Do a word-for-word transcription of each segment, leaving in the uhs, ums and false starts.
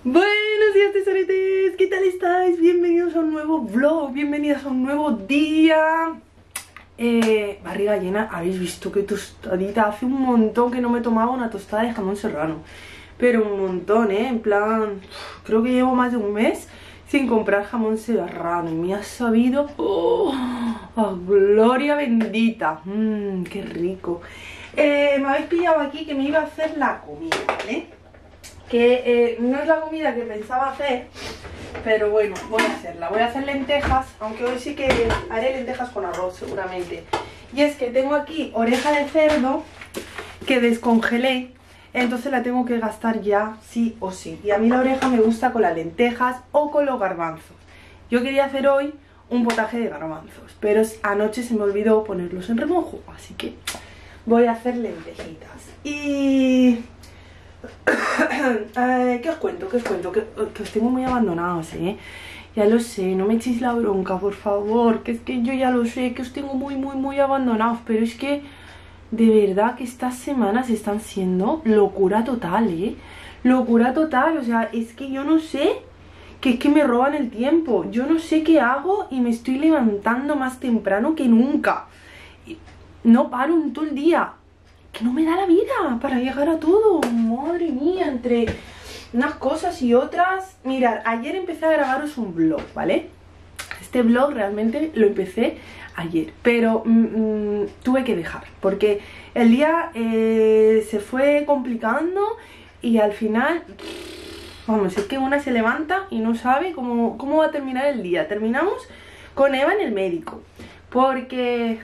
Buenos días, tesoretes, ¿qué tal estáis? Bienvenidos a un nuevo vlog, bienvenidos a un nuevo día. eh, Barriga llena, habéis visto que tostadita. Hace un montón que no me tomaba una tostada de jamón serrano, pero un montón, eh, en plan, creo que llevo más de un mes sin comprar jamón serrano y me ha sabido, oh, oh, gloria bendita. Mmm, qué rico. eh, Me habéis pillado aquí que me iba a hacer la comida, ¿vale? Que eh, no es la comida que pensaba hacer, pero bueno, voy a hacerla. Voy a hacer lentejas, aunque hoy sí que haré lentejas con arroz seguramente. Y es que tengo aquí oreja de cerdo que descongelé, entonces la tengo que gastar ya sí o sí. Y a mí la oreja me gusta con las lentejas o con los garbanzos. Yo quería hacer hoy un potaje de garbanzos, pero anoche se me olvidó ponerlos en remojo, así que voy a hacer lentejitas. Y... eh, ¿qué os cuento? ¿Qué os cuento? Que, que os tengo muy abandonados, ¿eh? Ya lo sé, no me echéis la bronca, por favor. Que es que yo ya lo sé, que os tengo muy, muy, muy abandonados. Pero es que, de verdad, que estas semanas están siendo locura total, ¿eh? Locura total, o sea, es que yo no sé, que es que me roban el tiempo. Yo no sé qué hago y me estoy levantando más temprano que nunca. Y no paro en todo el día. Que no me da la vida para llegar a todo. Madre mía, entre unas cosas y otras. Mirad, ayer empecé a grabaros un vlog, ¿vale? Este vlog realmente lo empecé ayer, pero mmm, tuve que dejar porque el día eh, se fue complicando y al final, vamos, es que una se levanta y no sabe cómo, cómo va a terminar el día. Terminamos con Eva en el médico porque...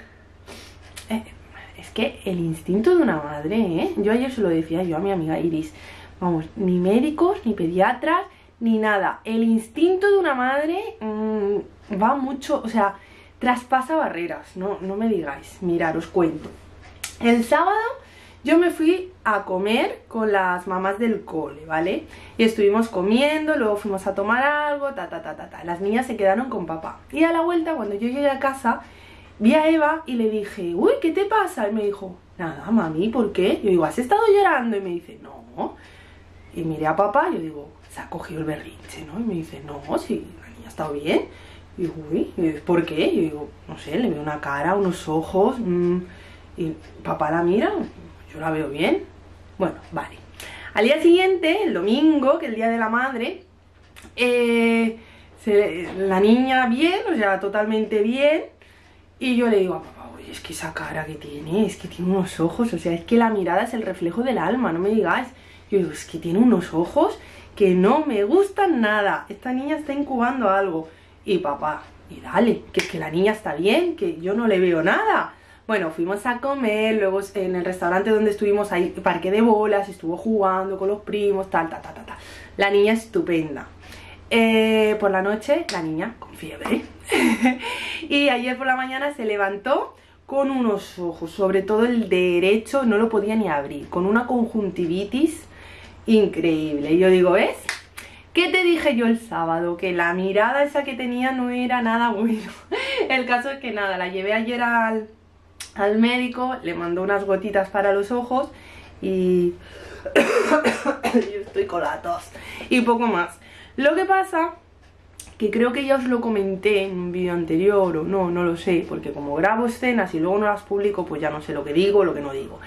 Eh, es que el instinto de una madre, ¿eh? Yo ayer se lo decía yo a mi amiga Iris. Vamos, ni médicos, ni pediatras, ni nada. El instinto de una madre mmm, va mucho, o sea, traspasa barreras. No, no me digáis. Mirad, os cuento. El sábado yo me fui a comer con las mamás del cole, ¿vale? Y estuvimos comiendo, luego fuimos a tomar algo, ta, ta, ta, ta, ta. Las niñas se quedaron con papá. Y a la vuelta, cuando yo llegué a casa... vi a Eva y le dije, uy, ¿qué te pasa? Y me dijo, nada, mami, ¿por qué? Yo digo, ¿has estado llorando? Y me dice, no. Y miré a papá y yo digo, se ha cogido el berrinche, ¿no? Y me dice, no, si la niña ha estado bien. Y digo, uy, ¿por qué? Y yo digo, no sé, le veo una cara, unos ojos. Mmm, y papá la mira, yo la veo bien. Bueno, vale. Al día siguiente, el domingo, que es el día de la madre, eh, se, la niña bien, o sea, totalmente bien. Y yo le digo a papá, oye, es que esa cara que tiene, es que tiene unos ojos, o sea, es que la mirada es el reflejo del alma, no me digáis. Yo digo, es que tiene unos ojos que no me gustan nada, esta niña está incubando algo. Y papá, y dale, que es que la niña está bien, que yo no le veo nada. Bueno, fuimos a comer, luego en el restaurante donde estuvimos ahí, parque de bolas, estuvo jugando con los primos, tal, tal, tal, tal, tal. La niña estupenda. Eh, por la noche, la niña con fiebre. Y ayer por la mañana se levantó con unos ojos, sobre todo el derecho, no lo podía ni abrir, con una conjuntivitis increíble. Y yo digo, ¿ves? ¿Qué te dije yo el sábado? Que la mirada esa que tenía no era nada bueno. El caso es que nada, la llevé ayer al, al médico, le mandó unas gotitas para los ojos y... yo estoy con la tos y poco más. Lo que pasa, que creo que ya os lo comenté en un vídeo anterior o no, no lo sé, porque como grabo escenas y luego no las publico, pues ya no sé lo que digo o lo que no digo.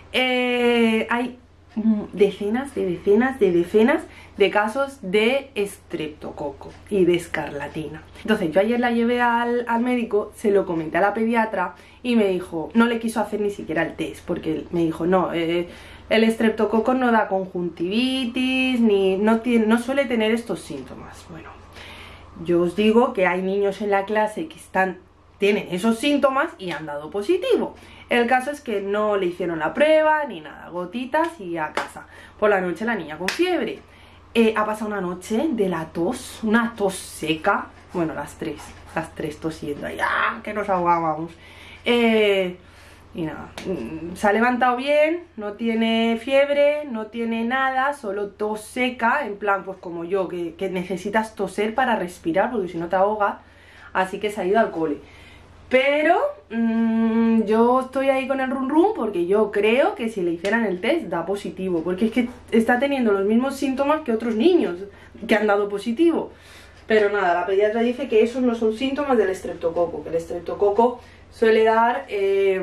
Eh, hay decenas de decenas de decenas de casos de estreptococo y de escarlatina. Entonces yo ayer la llevé al, al médico, se lo comenté a la pediatra y me dijo, no le quiso hacer ni siquiera el test, porque me dijo, no, eh, el estreptococo no da conjuntivitis, ni no, tiene, no suele tener estos síntomas. Bueno, yo os digo que hay niños en la clase que están, tienen esos síntomas y han dado positivo. El caso es que no le hicieron la prueba ni nada, gotitas y a casa. Por la noche la niña con fiebre. Eh, ha pasado una noche de la tos, una tos seca. Bueno, las tres, las tres tosiendo ahí, ¡ah! Que nos ahogábamos. Eh... Y nada, se ha levantado bien, no tiene fiebre, no tiene nada, solo tos seca, en plan pues como yo, que, que necesitas toser para respirar porque si no te ahogas, así que se ha ido al cole. Pero mmm, yo estoy ahí con el run run porque yo creo que si le hicieran el test da positivo, porque es que está teniendo los mismos síntomas que otros niños que han dado positivo. Pero nada, la pediatra dice que esos no son síntomas del estreptococo, que el estreptococo suele dar, eh,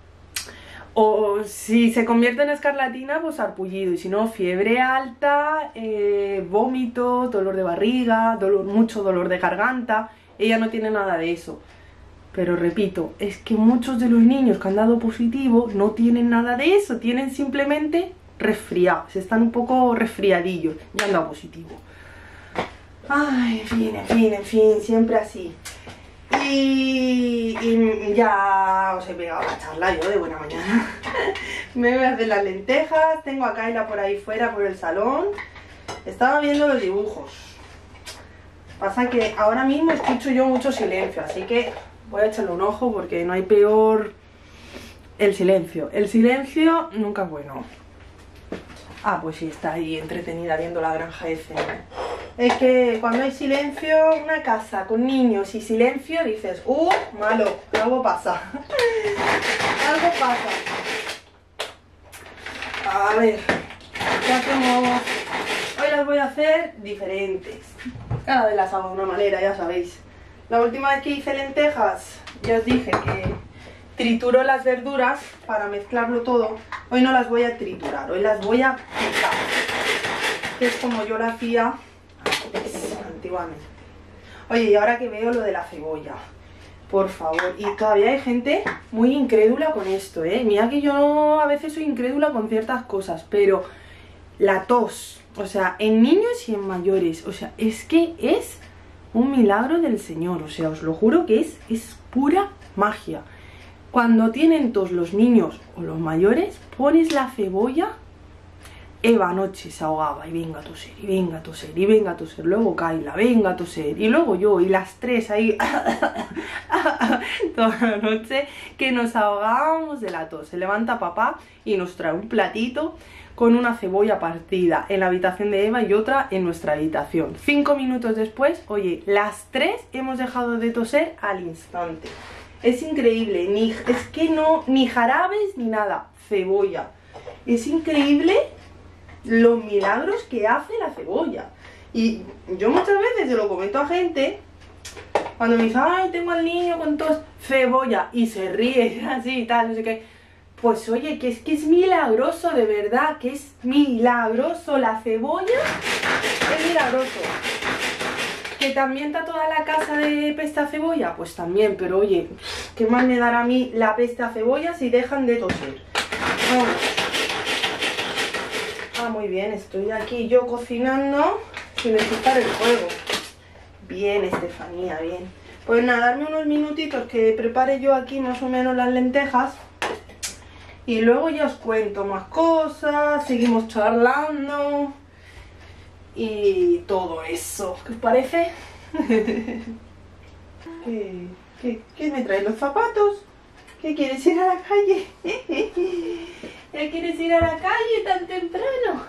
o si se convierte en escarlatina, pues sarpullido, y si no, fiebre alta, eh, vómito, dolor de barriga, dolor, mucho dolor de garganta. Ella no tiene nada de eso. Pero repito, es que muchos de los niños que han dado positivo no tienen nada de eso, tienen simplemente resfriados, están un poco resfriadillos y han dado positivo. Ay, en fin, en fin, en fin, siempre así. Y, y ya os he pegado la charla yo de buena mañana. Me voy a hacer las lentejas, tengo a Kayla por ahí fuera por el salón. Estaba viendo los dibujos. Pasa que ahora mismo escucho yo mucho silencio, así que voy a echarle un ojo porque no hay peor el silencio. El silencio nunca es bueno. Ah, pues sí, está ahí entretenida viendo La Granja de Cena. Es que cuando hay silencio, una casa con niños y silencio, dices, uh, malo, algo pasa. Algo pasa. A ver, ¿qué hacemos? Hoy las voy a hacer diferentes. Cada vez las hago de una manera, ya sabéis. La última vez que hice lentejas, ya os dije que trituro las verduras para mezclarlo todo. Hoy no las voy a triturar, hoy las voy a picar. Que es como yo la hacía antes, antiguamente. Oye, y ahora que veo lo de la cebolla, por favor, y todavía hay gente muy incrédula con esto, ¿eh? Mira que yo a veces soy incrédula con ciertas cosas, pero la tos, o sea, en niños y en mayores, o sea, es que es un milagro del Señor, o sea, os lo juro que es, es pura magia. Cuando tienen tos los niños o los mayores, pones la cebolla. Eva anoche se ahogaba y venga a toser, y venga a toser, y venga a toser. Luego Kayla, venga a toser, y luego yo, y las tres ahí toda la noche que nos ahogábamos de la tos. Se levanta papá y nos trae un platito con una cebolla partida en la habitación de Eva y otra en nuestra habitación. Cinco minutos después, oye, las tres hemos dejado de toser al instante. Es increíble, ni, es que no, ni jarabes ni nada, cebolla. Es increíble los milagros que hace la cebolla. Y yo muchas veces se lo comento a gente cuando me dicen, ay, tengo al niño con tos, cebolla, y se ríe así y tal, no sé qué. Pues oye, que es que es milagroso, de verdad, que es milagroso. La cebolla es milagroso. ¿Que también está toda la casa de peste a cebolla? Pues también, pero oye, ¿qué más me dará a mí la peste a cebolla si dejan de toser? Bueno. Ah, muy bien, estoy aquí yo cocinando sin quitar el fuego. Bien, Estefanía, bien. Pues nada, darme unos minutitos que prepare yo aquí más o menos las lentejas. Y luego ya os cuento más cosas, seguimos charlando y todo eso. ¿Qué os parece? ¿Qué, qué, ¿Qué me traen los zapatos? ¿Qué quieres ir a la calle? ¿Ya quieres ir a la calle tan temprano?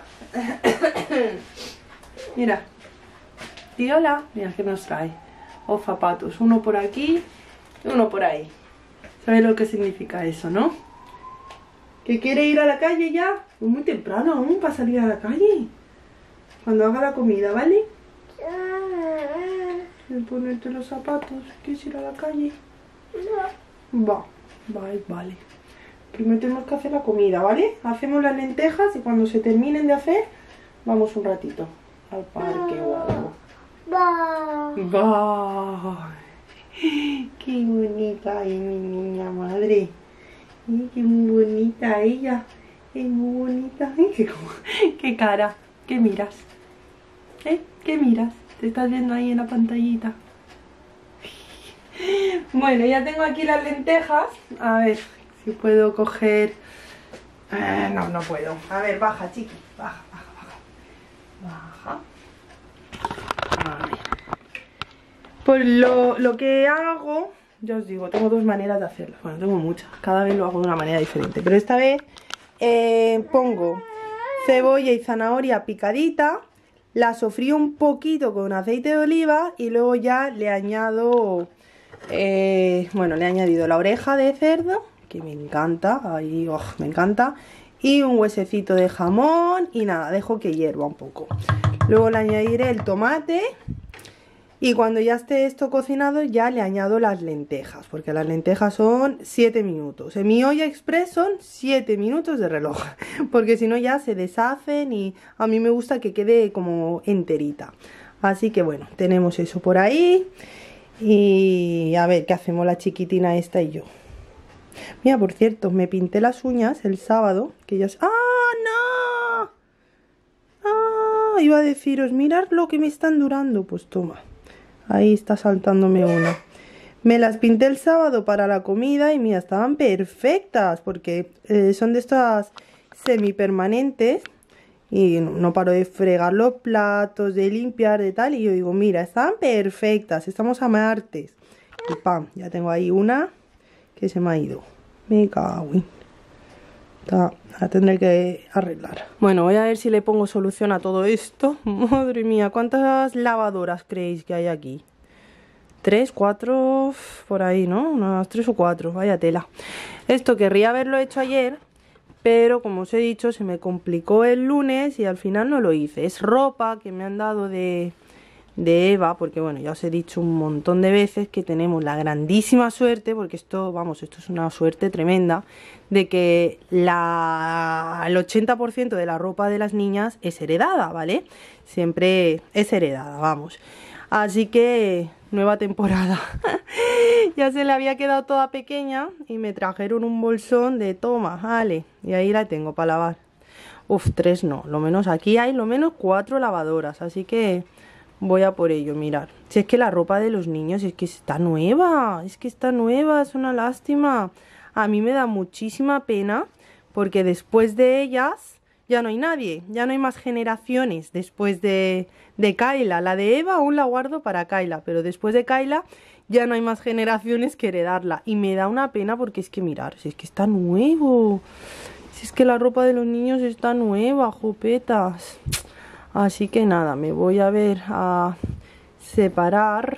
Mira, di hola. Mira que nos trae. Os zapatos, uno por aquí y uno por ahí. ¿Sabéis lo que significa eso, no? ¿Que quiere ir a la calle ya? Es muy temprano aún para salir a la calle. Cuando haga la comida, ¿vale? ¿Quieres ponerte los zapatos? ¿Quieres ir a la calle? Va, vale, vale. Primero tenemos que hacer la comida, ¿vale? Hacemos las lentejas y cuando se terminen de hacer, vamos un ratito al parque o algo. Va. Qué bonita es mi niña madre. Ay, qué bonita ella. Es muy bonita. Ay, qué, qué cara. ¿Qué miras? ¿Eh? ¿Qué miras? ¿Te estás viendo ahí en la pantallita? Bueno, ya tengo aquí las lentejas. A ver si puedo coger... Eh, no, no puedo. A ver, baja, chiqui. Baja, baja, baja. Baja. A ver. Pues lo, lo que hago... Ya os digo, tengo dos maneras de hacerlo. Bueno, tengo muchas. Cada vez lo hago de una manera diferente. Pero esta vez eh, pongo cebolla y zanahoria picadita. La sofrío un poquito con aceite de oliva. Y luego ya le añado... Eh, bueno, le he añadido la oreja de cerdo, que me encanta, ahí, oh, me encanta. Y un huesecito de jamón y nada, dejo que hierva un poco. Luego le añadiré el tomate y cuando ya esté esto cocinado ya le añado las lentejas, porque las lentejas son siete minutos. En mi olla express son siete minutos de reloj, porque si no ya se deshacen y a mí me gusta que quede como enterita. Así que bueno, tenemos eso por ahí y a ver qué hacemos la chiquitina esta y yo. Mira, por cierto, me pinté las uñas el sábado, que ya... ¡Ah, no! ¡Ah! Iba a deciros, mirad lo que me están durando. Pues toma, ahí está saltándome una. Me las pinté el sábado para la comida y mira, estaban perfectas, porque eh, son de estas semipermanentes. Y no, no paro de fregar los platos, de limpiar, de tal. Y yo digo, mira, están perfectas, estamos a martes. Y pam, ya tengo ahí una que se me ha ido. Me cago en... La tendré que arreglar. Bueno, voy a ver si le pongo solución a todo esto. Madre mía, ¿cuántas lavadoras creéis que hay aquí? Tres, cuatro, por ahí, ¿no? Unas tres o cuatro, vaya tela. Esto querría haberlo hecho ayer, pero como os he dicho, se me complicó el lunes y al final no lo hice. Es ropa que me han dado de... de Eva, porque bueno, ya os he dicho un montón de veces que tenemos la grandísima suerte, porque esto, vamos, esto es una suerte tremenda, de que la, el ochenta por ciento de la ropa de las niñas es heredada, ¿vale? Siempre es heredada, vamos. Así que, nueva temporada. Ya se le había quedado toda pequeña y me trajeron un bolsón de toma, vale, y ahí la tengo para lavar. Uf, tres no, lo menos aquí hay lo menos cuatro lavadoras, así que... voy a por ello, mirar. Si es que la ropa de los niños es que está nueva, es que está nueva, es una lástima. A mí me da muchísima pena porque después de ellas ya no hay nadie, ya no hay más generaciones después de, de Kayla. La de Eva aún la guardo para Kayla, pero después de Kayla ya no hay más generaciones que heredarla. Y me da una pena porque es que mirar, si es que está nuevo, si es que la ropa de los niños está nueva, jopetas. Así que nada, me voy a ver a separar,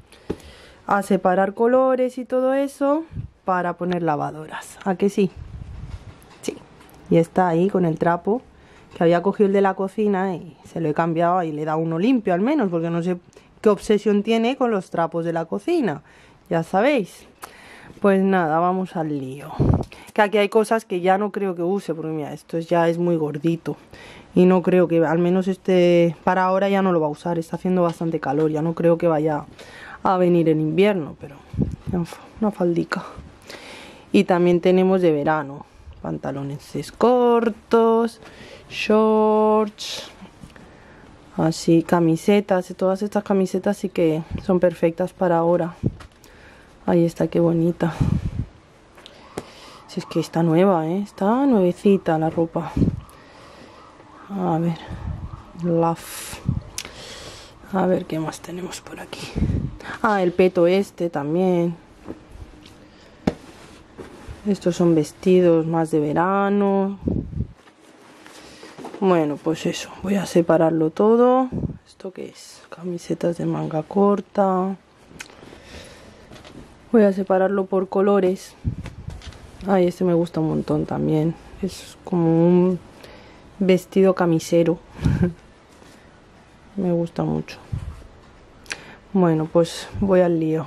a separar colores y todo eso para poner lavadoras. ¿A que sí? Sí. Y está ahí con el trapo que había cogido el de la cocina y se lo he cambiado y le he dado uno limpio al menos, porque no sé qué obsesión tiene con los trapos de la cocina. Ya sabéis. Pues nada, vamos al lío. Que aquí hay cosas que ya no creo que use, porque mira, esto ya es muy gordito. Y no creo que, al menos este, para ahora ya no lo va a usar. Está haciendo bastante calor, ya no creo que vaya a venir en invierno, pero una faldica. Y también tenemos de verano, pantalones cortos, shorts, así, camisetas. Y todas estas camisetas sí que son perfectas para ahora. Ahí está, qué bonita. Si es que está nueva, ¿eh? Está nuevecita la ropa. A ver, love. A ver qué más tenemos por aquí. Ah, el peto este también. Estos son vestidos más de verano. Bueno, pues eso. Voy a separarlo todo. ¿Esto qué es? Camisetas de manga corta. Voy a separarlo por colores. Ay, este me gusta un montón también. Es como un vestido camisero. Me gusta mucho. Bueno, pues voy al lío.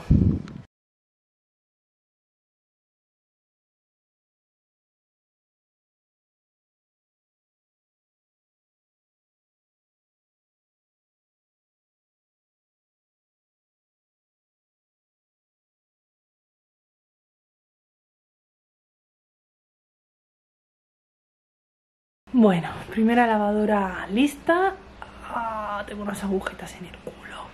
Bueno, primera lavadora lista. Ah, tengo unas agujetas en el culo.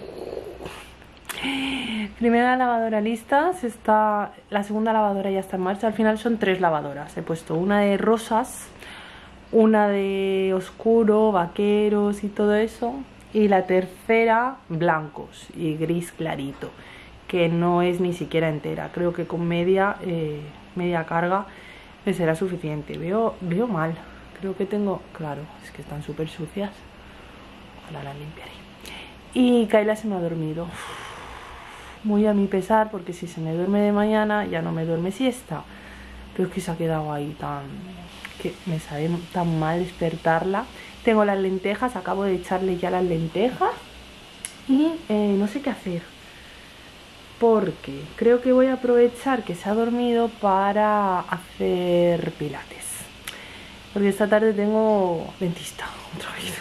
Primera lavadora lista. Se está, la segunda lavadora ya está en marcha. Al final son tres lavadoras. He puesto una de rosas, una de oscuro, vaqueros y todo eso, y la tercera blancos y gris clarito, que no es ni siquiera entera. Creo que con media, eh, media carga me será suficiente. Veo, veo mal. Creo que tengo... Claro, es que están súper sucias. Ahora las limpiaré. Y Kayla se me ha dormido. Muy a mi pesar, porque si se me duerme de mañana ya no me duerme siesta. pero es que se ha quedado ahí tan... que me sabe tan mal despertarla. Tengo las lentejas, acabo de echarle ya las lentejas y eh, no sé qué hacer, porque creo que voy a aprovechar que se ha dormido para hacer pilates, porque esta tarde tengo dentista otra vez.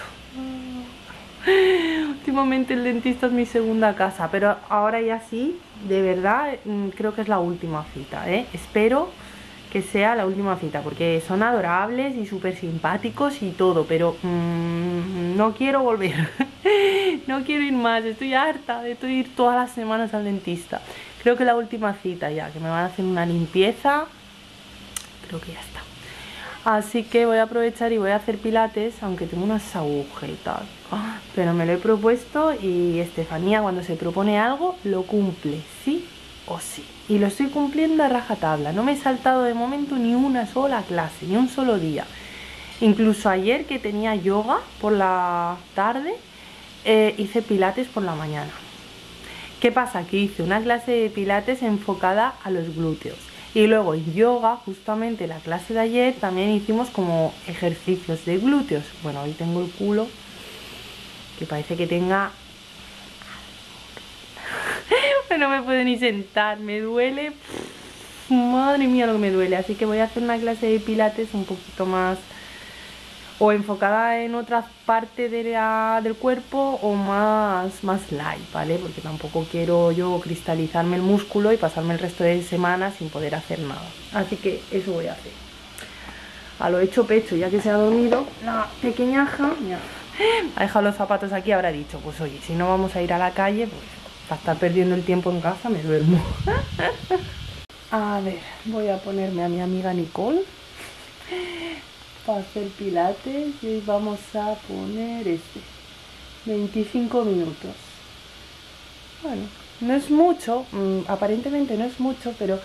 Últimamente el dentista es mi segunda casa, pero ahora ya sí, de verdad, creo que es la última cita, ¿eh? Espero que sea la última cita, porque son adorables y súper simpáticos y todo, pero mmm, no quiero volver. No quiero ir más, estoy harta de ir todas las semanas al dentista. Creo que la última cita ya, que me van a hacer una limpieza, creo que ya está. Así que voy a aprovechar y voy a hacer pilates, aunque tengo unas agujetas. Pero me lo he propuesto y Estefanía, cuando se propone algo, lo cumple, sí o sí. Y lo estoy cumpliendo a rajatabla. No me he saltado de momento ni una sola clase, ni un solo día. Incluso ayer, que tenía yoga por la tarde, eh, hice pilates por la mañana. ¿Qué pasa? Que hice una clase de pilates enfocada a los glúteos. Y luego en yoga, justamente la clase de ayer, también hicimos como ejercicios de glúteos. Bueno, hoy tengo el culo que parece que tenga... No me puedo ni sentar, me duele. Madre mía lo que me duele. Así que voy a hacer una clase de pilates un poquito más... o enfocada en otra parte de la, del cuerpo, o más, más light, ¿vale? Porque tampoco quiero yo cristalizarme el músculo y pasarme el resto de semana sin poder hacer nada. Así que eso voy a hacer. A lo hecho pecho, ya que se ha dormido la pequeñaja, mira, ha dejado los zapatos aquí, habrá dicho, pues oye, si no vamos a ir a la calle, pues para estar perdiendo el tiempo en casa me duermo. A ver, voy a ponerme a mi amiga Nicole para hacer pilates y hoy vamos a poner este veinticinco minutos. Bueno, no es mucho, mmm, aparentemente no es mucho, pero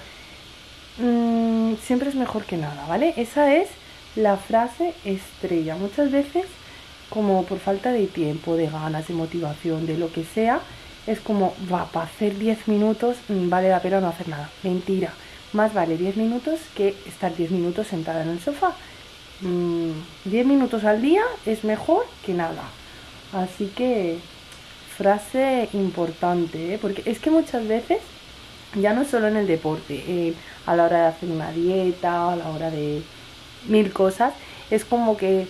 mmm, siempre es mejor que nada, ¿vale? Esa es la frase estrella. Muchas veces, como por falta de tiempo, de ganas, de motivación, de lo que sea, es como, va, para hacer diez minutos mmm, vale la pena no hacer nada. Mentira, más vale diez minutos que estar diez minutos sentada en el sofá. diez minutos al día es mejor que nada. Así que frase importante, ¿eh? Porque es que muchas veces, ya no solo en el deporte, eh, a la hora de hacer una dieta, a la hora de mil cosas, es como que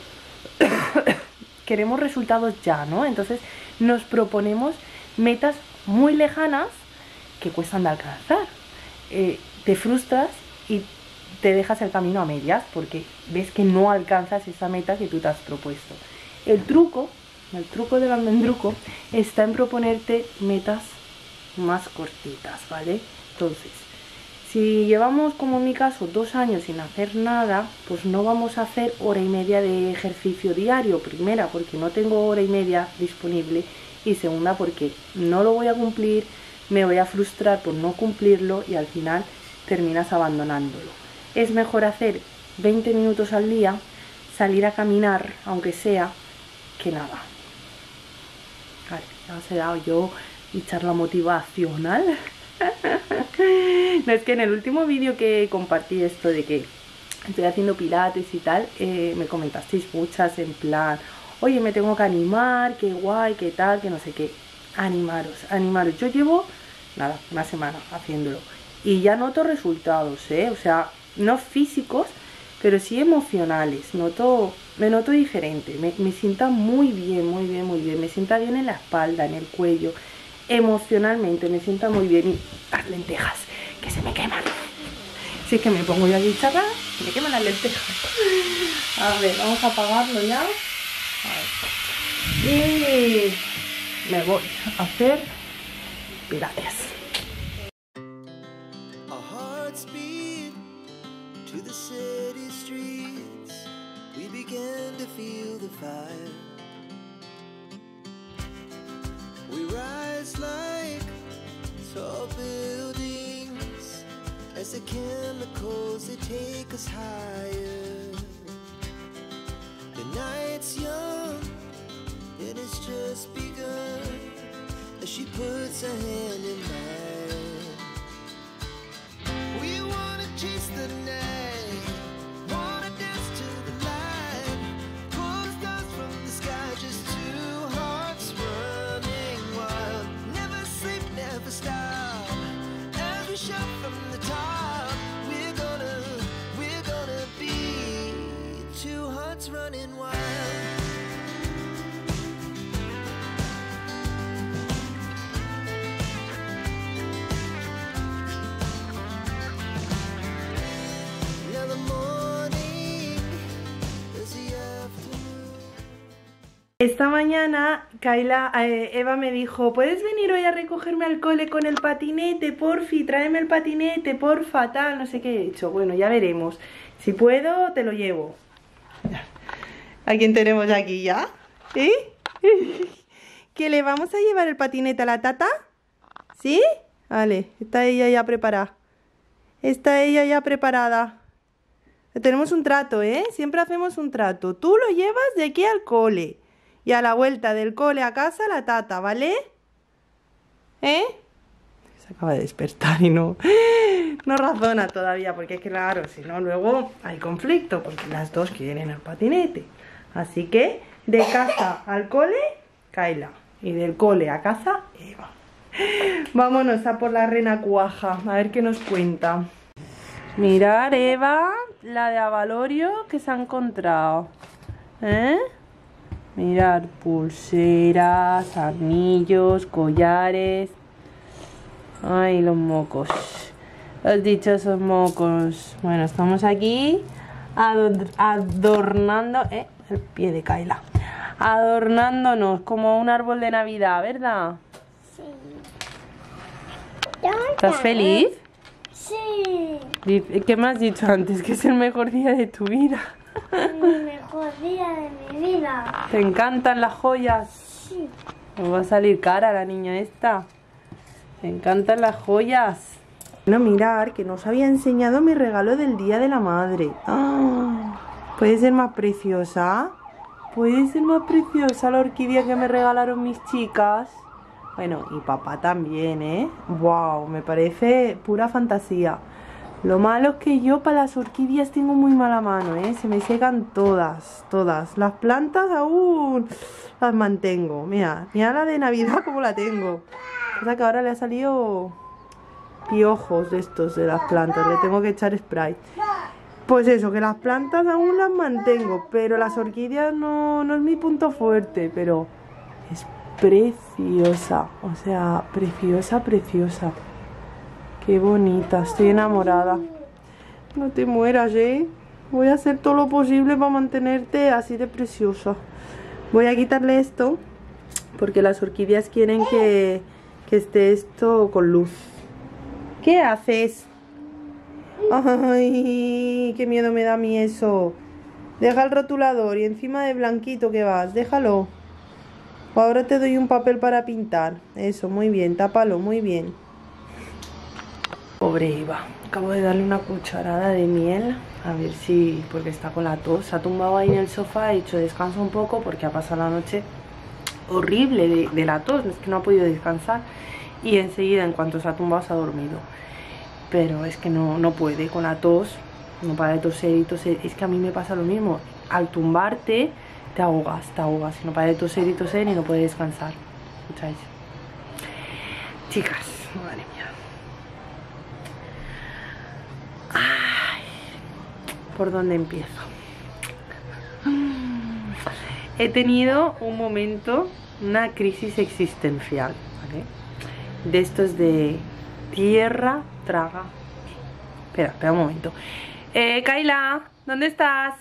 queremos resultados ya, ¿no? Entonces nos proponemos metas muy lejanas que cuestan de alcanzar. Eh, te frustras y te dejas el camino a medias porque ves que no alcanzas esa meta que tú te has propuesto. El truco, el truco del almendruco está en proponerte metas más cortitas, ¿vale? Entonces, si llevamos, como en mi caso, dos años sin hacer nada, pues no vamos a hacer hora y media de ejercicio diario. Primera, porque no tengo hora y media disponible, y segunda, porque no lo voy a cumplir, me voy a frustrar por no cumplirlo y al final terminas abandonándolo. Es mejor hacer veinte minutos al día, salir a caminar, aunque sea, que nada. Vale, ya os he dado yo mi charla motivacional. No, es que en el último vídeo que compartí esto de que estoy haciendo pilates y tal, eh, me comentasteis muchas en plan, oye, me tengo que animar, qué guay, qué tal, que no sé qué. Animaros, animaros. Yo llevo, nada, una semana haciéndolo y ya noto resultados, ¿eh? O sea, no físicos, pero sí emocionales. Noto, me noto diferente, me, me sienta muy bien, muy bien, muy bien. Me sienta bien en la espalda, en el cuello, emocionalmente me sienta muy bien. Y las lentejas, que se me queman. Si es que me pongo yo aquí charla, se me queman las lentejas. A ver, vamos a apagarlo ya. A ver. Y me voy a hacer pilates. To the city streets, we began to feel the fire. We rise like tall buildings as the chemicals, they take us higher. The night's young and it's just begun as she puts her hand in mine. We wanna chase the night. the top. We're gonna, we're gonna be two hearts running wild. Now the morning is the afternoon. Esta mañana Kayla, eh, Eva me dijo, ¿puedes venir hoy a recogerme al cole con el patinete, porfi? Tráeme el patinete, porfa, tal, no sé qué he hecho. Bueno, ya veremos. Si puedo, te lo llevo. ¿A quién tenemos aquí ya? ¿Eh? ¿Que le vamos a llevar el patinete a la tata? ¿Sí? Vale, está ella ya preparada. Está ella ya preparada. Tenemos un trato, ¿eh? Siempre hacemos un trato. Tú lo llevas de aquí al cole. Y a la vuelta del cole a casa la tata, ¿vale? ¿Eh? Se acaba de despertar y no, no razona todavía, porque es que claro, si no luego hay conflicto, porque las dos quieren el patinete. Así que de casa al cole, Kayla. Y del cole a casa, Eva. Vámonos a por la rena cuaja, a ver qué nos cuenta. Mirar, Eva, la de Avalorio que se ha encontrado. ¿Eh? Mirar, pulseras, anillos, collares. Ay, los mocos. Los dichosos mocos. Bueno, estamos aquí ador adornando eh, el pie de Kayla. Adornándonos como un árbol de Navidad, ¿verdad? Sí. ¿Estás feliz? Sí. ¿Qué me has dicho antes? Que es el mejor día de tu vida. Mi mejor día de mi vida. ¿Te encantan las joyas? Sí. Me va a salir cara la niña esta. Me encantan las joyas. Bueno, mirar, que nos había enseñado mi regalo del Día de la Madre. ¡Ah! ¿Puede ser más preciosa? ¿Puede ser más preciosa la orquídea que me regalaron mis chicas? Bueno, y papá también, ¿eh? ¡Wow! Me parece pura fantasía. Lo malo es que yo para las orquídeas tengo muy mala mano, ¿eh? Se me secan todas, todas. Las plantas aún las mantengo. Mira, mira la de Navidad como la tengo. O sea que ahora le ha salido piojos de estos de las plantas. Le tengo que echar spray. Pues eso, que las plantas aún las mantengo, pero las orquídeas no, no es mi punto fuerte. Pero es preciosa, o sea, preciosa, preciosa. Qué bonita, estoy enamorada. No te mueras, ¿eh? Voy a hacer todo lo posible para mantenerte así de preciosa. Voy a quitarle esto, porque las orquídeas quieren que, que esté esto con luz. ¿Qué haces? Ay, qué miedo me da a mí eso. Deja el rotulador y encima de blanquito que vas, déjalo. Ahora te doy un papel para pintar. Eso, muy bien, tápalo, muy bien. Pobre Eva, acabo de darle una cucharada de miel. A ver si, porque está con la tos. Se ha tumbado ahí en el sofá, ha dicho descansa un poco porque ha pasado la noche horrible de, de la tos. Es que no ha podido descansar. Y enseguida, en cuanto se ha tumbado, se ha dormido. Pero es que no, no puede con la tos. No para de toser y toser. Es que a mí me pasa lo mismo. Al tumbarte te ahogas, te ahogas. No para de toser y toser y no puedes descansar. ¿Escucháis? Chicas, madre mía. Ay, ¿por dónde empiezo? He tenido un momento, una crisis existencial, ¿vale? De estos de tierra traga. Espera, espera un momento. Eh, Kayla, ¿dónde estás?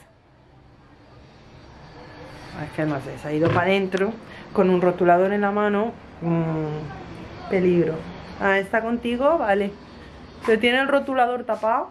Es que no sé, se ha ido para adentro con un rotulador en la mano. Mm, peligro. Ah, ¿está contigo? Vale. ¿Pero tiene el rotulador tapado?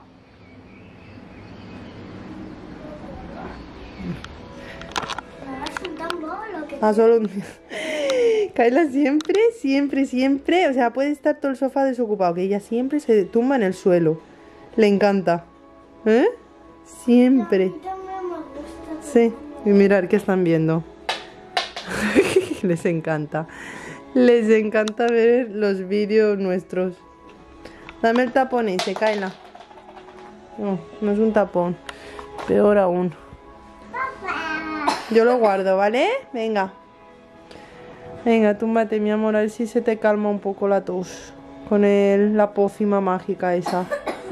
Ah, solo un... Kayla siempre, siempre, siempre, o sea, puede estar todo el sofá desocupado, que ella siempre se tumba en el suelo. Le encanta. ¿Eh? Siempre. Sí, y mirar qué están viendo. Les encanta. Les encanta ver los vídeos nuestros. Dame el tapón ese, Kayla. No, no es un tapón. Peor aún. Yo lo guardo, ¿vale? Venga. Venga, túmbate, mi amor, a ver si se te calma un poco la tos. Con el, la pócima mágica esa.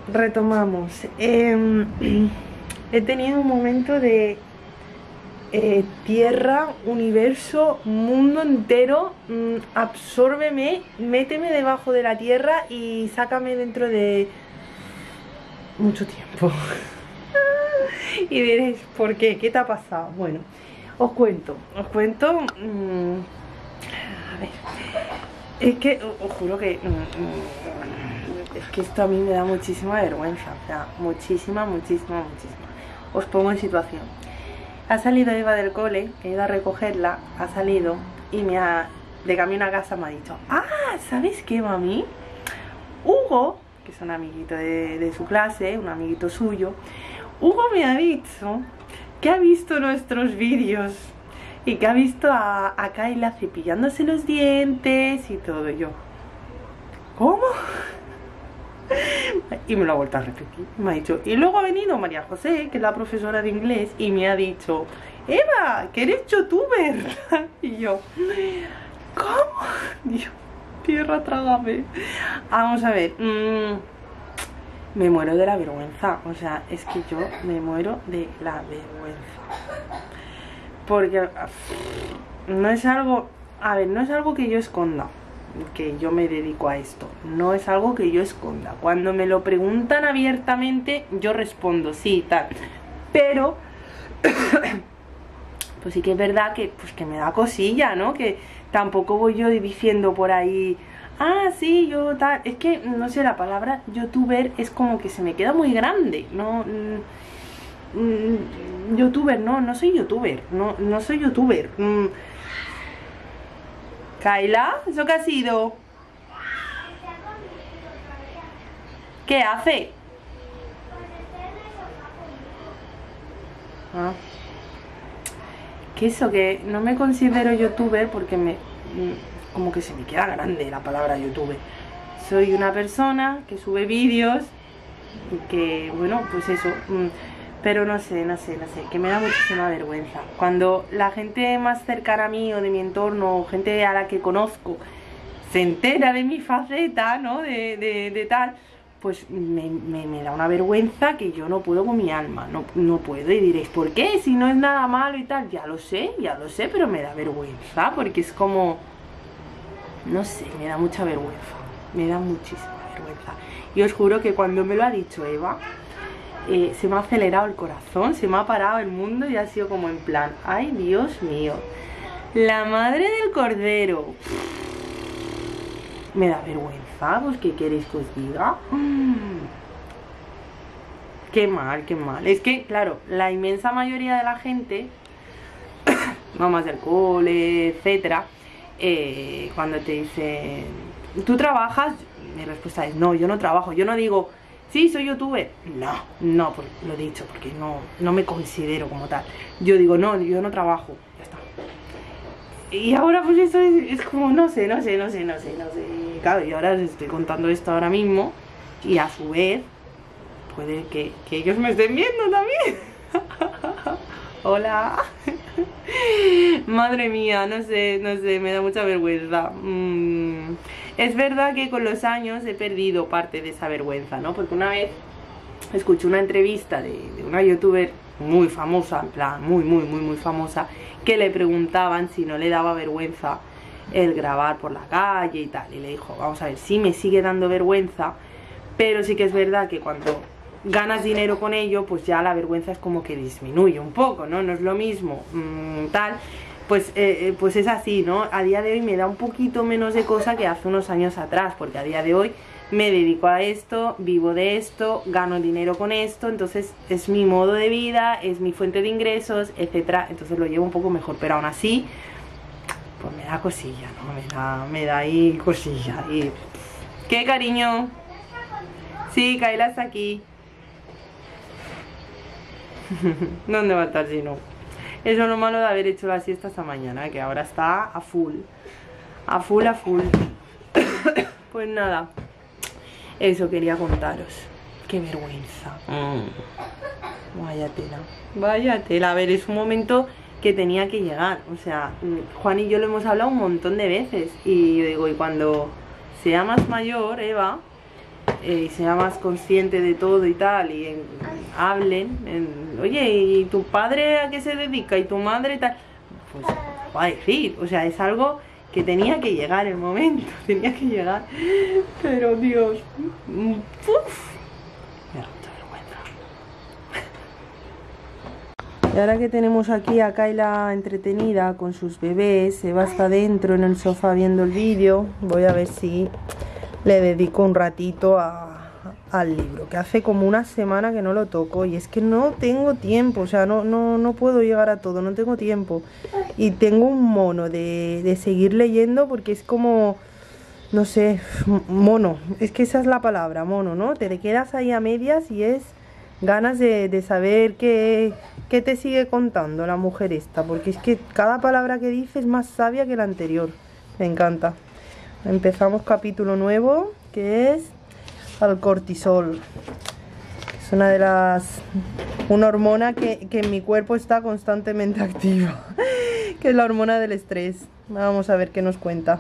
retomamos. Eh, he tenido un momento de eh, tierra, universo, mundo entero. Mm, absórbeme, méteme debajo de la tierra y sácame dentro de mucho tiempo. Y diréis, ¿por qué? ¿Qué te ha pasado? Bueno, os cuento, os cuento. Mmm, a ver, es que os juro que mmm, es que esto a mí me da muchísima vergüenza, o sea, muchísima, muchísima, muchísima. Os pongo en situación. Ha salido Eva del cole, he ido a recogerla, ha salido y me ha, de camino a casa me ha dicho, ah, ¿sabes qué, mami? Hugo, que es un amiguito de, de su clase, un amiguito suyo, Hugo me ha dicho que ha visto nuestros vídeos y que ha visto a, a Kayla cepillándose los dientes y todo. Y yo, ¿cómo? Y me lo ha vuelto a repetir. Me ha dicho, y luego ha venido María José, que es la profesora de inglés, y me ha dicho, Eva, que eres youtuber. Y yo, ¿cómo? Dios, tierra, trágame. Vamos a ver. Mmm, me muero de la vergüenza. O sea, es que yo me muero de la vergüenza. Porque no es algo, a ver, no es algo que yo esconda, que yo me dedico a esto. No es algo que yo esconda. Cuando me lo preguntan abiertamente, yo respondo sí, tal. Pero pues sí que es verdad que, pues que me da cosilla, ¿no? Que tampoco voy yo diciendo por ahí, ah, sí, yo tal. Es que, no sé, la palabra youtuber es como que se me queda muy grande. No, mm, mm, youtuber, no, no soy youtuber. No, no soy youtuber. Mm. Kayla, ¿eso qué ha sido? ¿Qué hace? Ah. ¿Qué eso? Que no me considero youtuber porque me... como que se me queda grande la palabra youtuber. Soy una persona que sube vídeos y que, bueno, pues eso... Pero no sé, no sé, no sé, que me da muchísima vergüenza. Cuando la gente más cercana a mí o de mi entorno, o gente a la que conozco, se entera de mi faceta, ¿no? De, de, de tal, pues me, me, me da una vergüenza que yo no puedo con mi alma, no, no puedo. Y diréis, ¿por qué? Si no es nada malo y tal, ya lo sé, ya lo sé, pero me da vergüenza, porque es como... No sé, me da mucha vergüenza, me da muchísima vergüenza. Y os juro que cuando me lo ha dicho Eva... Eh, se me ha acelerado el corazón, se me ha parado el mundo y ha sido como en plan, ay Dios mío, la madre del cordero. Me da vergüenza, pues ¿qué queréis que os diga? Mm. Qué mal, qué mal. Es que, claro, la inmensa mayoría de la gente, mamás del cole, etcétera, eh, cuando te dicen, ¿tú trabajas? Mi respuesta es, no, yo no trabajo. Yo no digo, sí, soy youtuber. No, no, pues lo he dicho, porque no, no me considero como tal. Yo digo, no, yo no trabajo. Ya está. Y ahora pues eso es, es como, no sé, no sé, no sé, no sé, no sé. Claro, y ahora les estoy contando esto ahora mismo. Y a su vez, puede que, que ellos me estén viendo también. Hola. Madre mía, no sé, no sé, me da mucha vergüenza. Mm. Es verdad que con los años he perdido parte de esa vergüenza, ¿no? Porque una vez escuché una entrevista de, de una youtuber muy famosa, en plan, muy, muy, muy, muy famosa, que le preguntaban si no le daba vergüenza el grabar por la calle y tal. Y le dijo, vamos a ver, sí me sigue dando vergüenza, pero sí que es verdad que cuando ganas dinero con ello, pues ya la vergüenza es como que disminuye un poco, ¿no? No es lo mismo, mmm, tal... Pues, eh, pues es así, ¿no? A día de hoy me da un poquito menos de cosa que hace unos años atrás, porque a día de hoy me dedico a esto, vivo de esto, gano dinero con esto, entonces es mi modo de vida, es mi fuente de ingresos, etcétera. Entonces lo llevo un poco mejor, pero aún así, pues me da cosilla, ¿no? Me da, me da ahí cosilla. Y... ¿Qué, cariño? Sí, Kayla está aquí. ¿Dónde va a estar si no? Eso es lo malo de haber hecho la siesta esta mañana, que ahora está a full. A full, a full. Pues nada, eso quería contaros. Qué vergüenza. Mm. Vaya tela. Vaya tela. A ver, es un momento que tenía que llegar. O sea, Juan y yo lo hemos hablado un montón de veces. Y yo digo, y cuando sea más mayor, Eva, eh, y sea más consciente de todo y tal, y en- hablen, en, oye, ¿y tu padre a qué se dedica? ¿Y tu madre tal? Pues va a decir, o sea, es algo que tenía que llegar el momento, tenía que llegar, pero Dios, mm, uf, me da mucha vergüenza. Y ahora que tenemos aquí a Kayla entretenida con sus bebés, Eva está dentro en el sofá viendo el vídeo, voy a ver si le dedico un ratito a, al libro, que hace como una semana que no lo toco y es que no tengo tiempo, o sea, no, no, no puedo llegar a todo, no tengo tiempo. Y tengo un mono de, de seguir leyendo porque es como, no sé, mono, es que esa es la palabra, mono, ¿no? Te quedas ahí a medias y es ganas de, de saber qué, qué te sigue contando la mujer esta, porque es que cada palabra que dice es más sabia que la anterior, me encanta. Empezamos capítulo nuevo, que es el cortisol. Es una de las... una hormona que, que en mi cuerpo está constantemente activa, que es la hormona del estrés. Vamos a ver qué nos cuenta.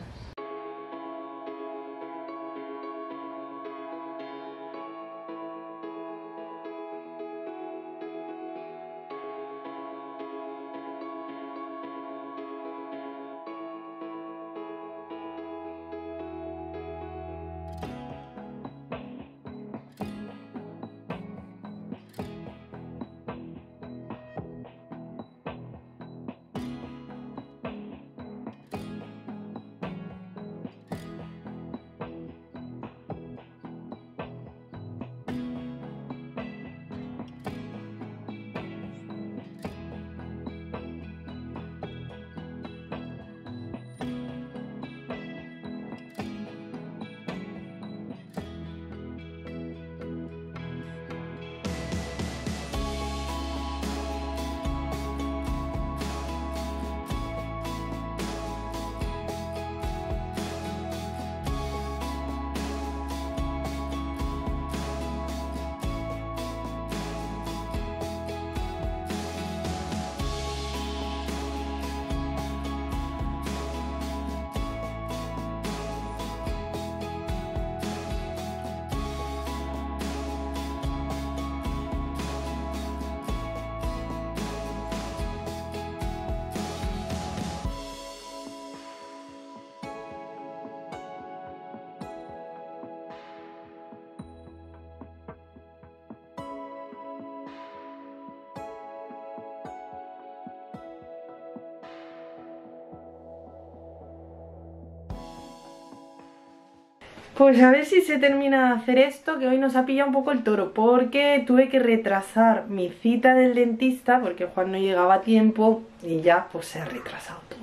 Pues a ver si se termina de hacer esto, que hoy nos ha pillado un poco el toro, porque tuve que retrasar mi cita del dentista, porque Juan no llegaba a tiempo y ya pues se ha retrasado todo.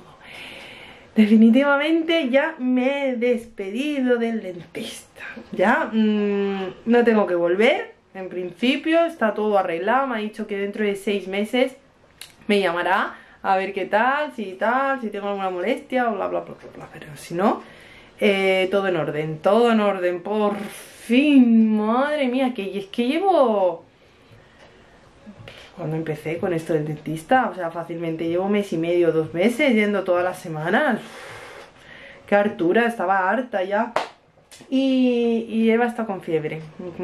Definitivamente ya me he despedido del dentista, ya mmm, no tengo que volver, en principio está todo arreglado, me ha dicho que dentro de seis meses me llamará a ver qué tal, si tal, si tengo alguna molestia o bla bla bla bla, bla. Pero si no... Eh, todo en orden, todo en orden, por fin, madre mía, que es que llevo... Cuando empecé con esto del dentista, o sea, fácilmente llevo mes y medio, dos meses, yendo todas las semanas. Qué hartura, estaba harta ya. Y, y Eva está con fiebre.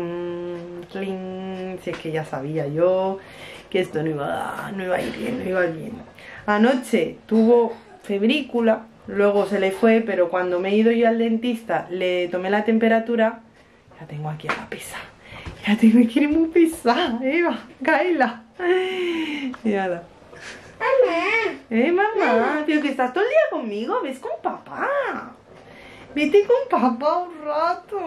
Si es que ya sabía yo que esto no iba, no iba a ir bien, no iba a ir bien. Anoche tuvo febrícula. Luego se le fue, pero cuando me he ido yo al dentista, le tomé la temperatura. Ya tengo aquí a la pesa. Ya tengo que ir muy pesada, Eva, Kayla. Y nada. Mamá. Eh, mamá, pero que estás todo el día conmigo, ves con papá. Vete con papá un rato.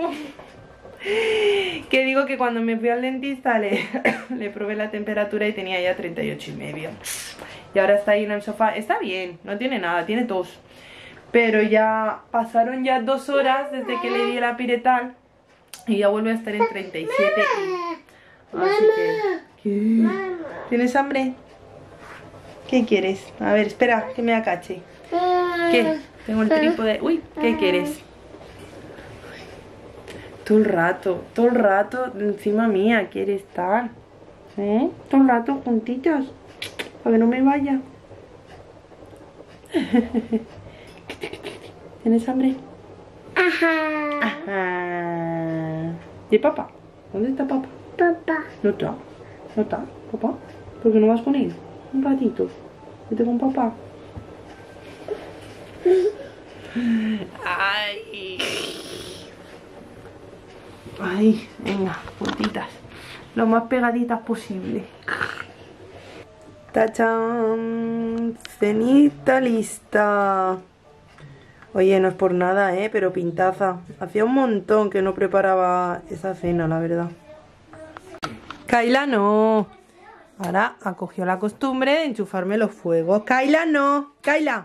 Que digo que cuando me fui al dentista le, le probé la temperatura y tenía ya treinta y ocho y medio. Y ahora está ahí en el sofá. Está bien, no tiene nada, tiene tos. Pero ya pasaron ya dos horas desde que le di el apiretal y ya vuelve a estar en treinta y siete. Así que... ¿Qué? ¿Tienes hambre? ¿Qué quieres? A ver, espera, que me acache. ¿Qué? Tengo el trípode. Uy, ¿qué quieres? Todo el rato, todo el rato encima mía quiere estar. ¿Eh? Todo el rato juntitos. Para que no me vaya. ¿Tienes hambre? Ajá. Ajá. ¿Y papá? ¿Dónde está papá? Papá. No está. No está, papá. ¿Por qué no vas con él? Un ratito. Vete con papá. Ay. Ay, venga, puntitas. Lo más pegaditas posible. ¡Tachán! Cenita lista. Oye, no es por nada, ¿eh? Pero pintaza. Hacía un montón que no preparaba esa cena, la verdad. Kaila, no. Ahora ha cogido la costumbre de enchufarme los fuegos. Kaila, no. Kaila.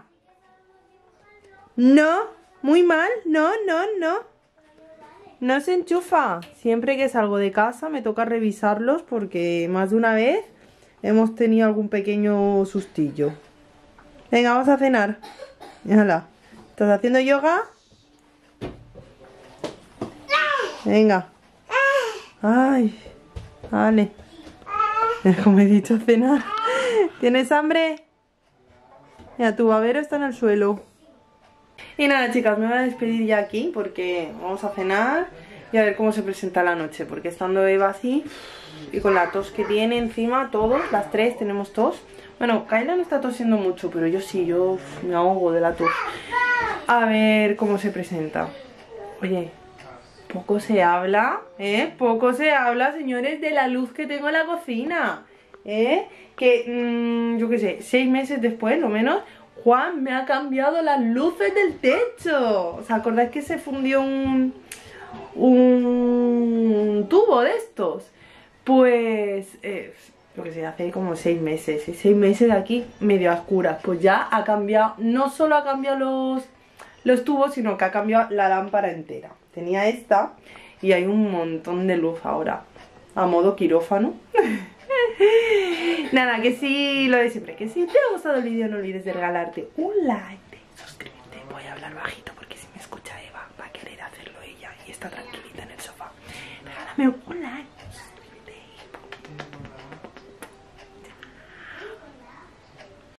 No. Muy mal. No, no, no. No se enchufa. Siempre que salgo de casa me toca revisarlos porque más de una vez hemos tenido algún pequeño sustillo. Venga, vamos a cenar. Mírala. ¿Estás haciendo yoga? Venga. Ay. Vale. Como he dicho, cenar. ¿Tienes hambre? Mira, tu babero está en el suelo. Y nada, chicas, me voy a despedir ya aquí porque vamos a cenar y a ver cómo se presenta la noche. Porque estando Eva así y con la tos que tiene encima, todos, las tres tenemos tos. Bueno, Kaila no está tosiendo mucho, pero yo sí, yo uf, me ahogo de la tos. A ver cómo se presenta. Oye, poco se habla, ¿eh? Poco se habla, señores, de la luz que tengo en la cocina, ¿eh? Que, mmm, yo qué sé, seis meses después, lo menos, Juan me ha cambiado las luces del techo. ¿Os acordáis que se fundió un, un tubo de estos? Pues, eh, lo que sé, hace como seis meses, ¿eh? Seis meses de aquí medio a oscuras. Pues ya ha cambiado, no solo ha cambiado los, los tubos, sino que ha cambiado la lámpara entera. Tenía esta y hay un montón de luz ahora, a modo quirófano. Nada, que sí, lo de siempre, que si te ha gustado el vídeo no olvides de regalarte un like